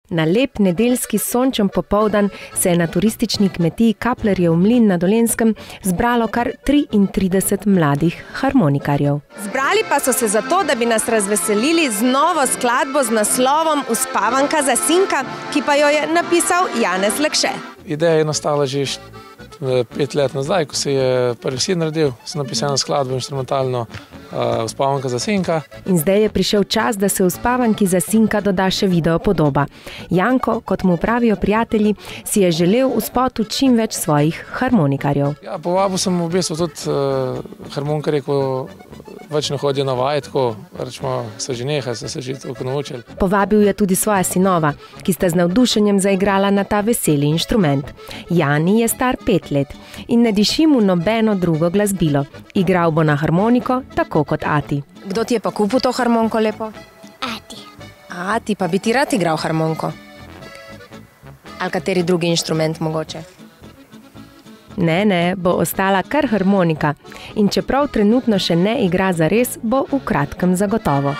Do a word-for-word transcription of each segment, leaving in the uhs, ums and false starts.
Na lep nedeljski sončen popoldan se je na turistični kmetiji Kaplerjev mlin na Dolenjskem zbralo kar triintrideset mladih harmonikarjev. Zbrali pa so se zato, da bi nas razveselili z novo skladbo z naslovom Uspavanka za sinka, ki pa jo je napisal Janez Lekše. Ideja je nastala že pet let nazaj, ko se je prvi sin rodil, sem napisal skladbo instrumentalno uh, Uspavanka za sinka. In zdaj je prišel čas, da se Uspavanki za sinka doda še video podoba. Janko, kot mu pravijo prijatelji, si je želel v spotu čim več svojih harmonikarjev. Ja, povabil sem v bistvu tudi uh, harmonikarje, ko več ne hodijo na vaje, tako rečemo, so že nehali, so se že toliko naučili. Povabil je tudi svoja sinova, ki sta z navdušenjem zaigrala na ta veseli inštrument. Jani je star pet let in ne diši mu nobeno drugo glasbilo. Igral bo na harmoniko, tako kot ati. Kdo ti je pa kupil to harmoniko lepo? Ati. Ati, pa bi ti rad igral harmoniko? Ali kateri drugi inštrument mogoče? Ne, ne, bo ostala kar harmonika. In čeprav trenutno še ne igra zares, bo v kratkem zagotovo.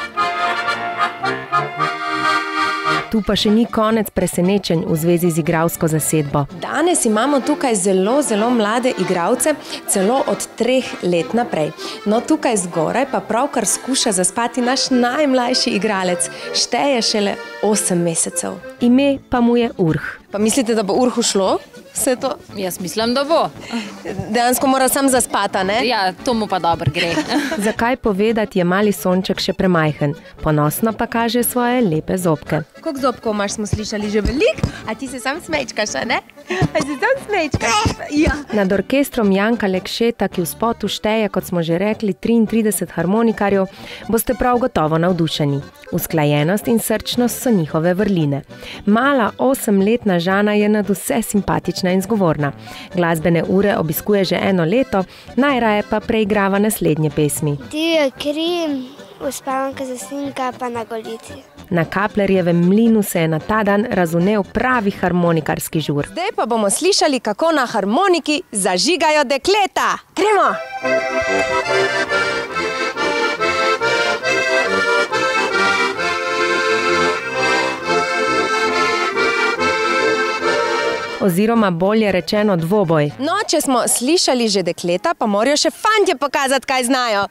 Tu pa še ni konec presenečenj v zvezi z igralsko zasedbo. Danes imamo tukaj zelo, zelo mlade igralce, celo od treh let naprej. No, tukaj zgoraj pa pravkar skuša zaspati naš najmlajši igralec. Šteje šele osem mesecev. Ime pa mu je Urh. Pa mislite, da bo Urhu šlo? Vse to? Jaz mislim, da bo. Dejansko mora sam zaspati, ne? Ja, to mu pa dobro gre. Zakaj povedati, je mali sonček še premajhen. Ponosno pa kaže svoje lepe zobke. Koliko zobkov imaš, smo slišali že veliko? A ti se sam smečkaš, a ne? A se sam smečkaš? Ja. Nad orkestrom Janka Lekšeta, ki v spotu šteje, kot smo že rekli, triintrideset harmonikarjev, boste prav gotovo navdušeni. Usklajenost in srčnost so njihove vrline. Mala osemletna Žana je nadvse simpatična in zgovorna. Glasbene ure obiskuje že eno leto, najraje pa preigrava naslednje pesmi. Divja kri, Uspavanka za sinka pa na Golici. Na Kaplerjevem mlinu se je na ta dan razvnel pravi harmonikarski žur. Zdaj pa bomo slišali, kako na harmoniki zažigajo dekleta. Gremo! Oziroma bolje rečeno dvoboj. No, če smo slišali že dekleta, pa morajo še fantje pokazati, kaj znajo.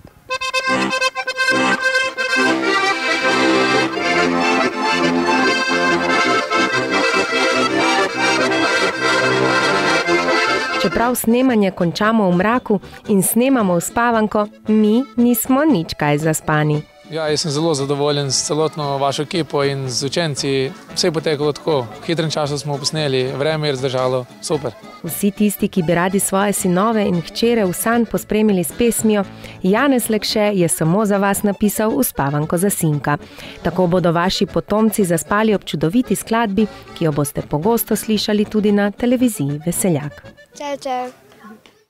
Čeprav snemanje končamo v mraku in snemamo Uspavanko, mi nismo nič kaj zaspani. Ja, jaz sem zelo zadovoljen s celotno vašo ekipo in z učenci. Vse je potekalo tako. V hitrem času smo posneli, vreme je zdržalo. Super. Vsi tisti, ki bi radi svoje sinove in hčere v sanj pospremili s pesmijo, Janez Lekše je samo za vas napisal Uspavanko za sinka. Tako bodo vaši potomci zaspali ob čudoviti skladbi, ki jo boste pogosto slišali tudi na televiziji Veseljak. Čau, čau.